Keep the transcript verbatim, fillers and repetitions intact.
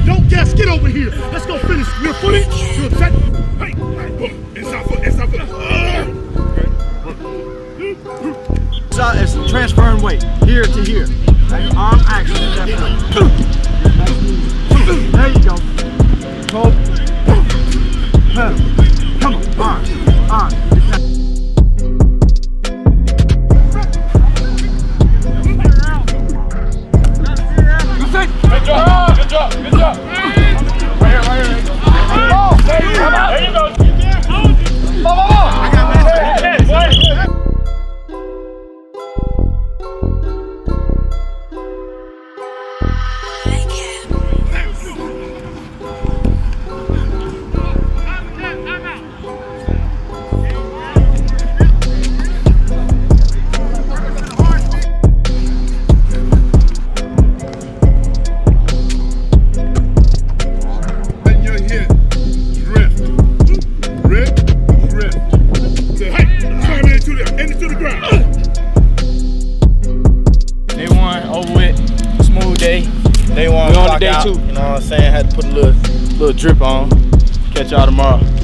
Don't guess. Get over here. Let's go finish. Your footing. You're set. Hey, hey, inside foot, inside foot. So it's transferring weight here to here. Like arm action. There you go. Hold. Pedal. Come on. Arm. Arm. Good job, good job, good job. Right here, right here. Oh, there you go. There you go. Come on, come on. I got my head, boy. Day one, we on to day two. You know what I'm saying? Had to put a little, little drip on. Catch y'all tomorrow.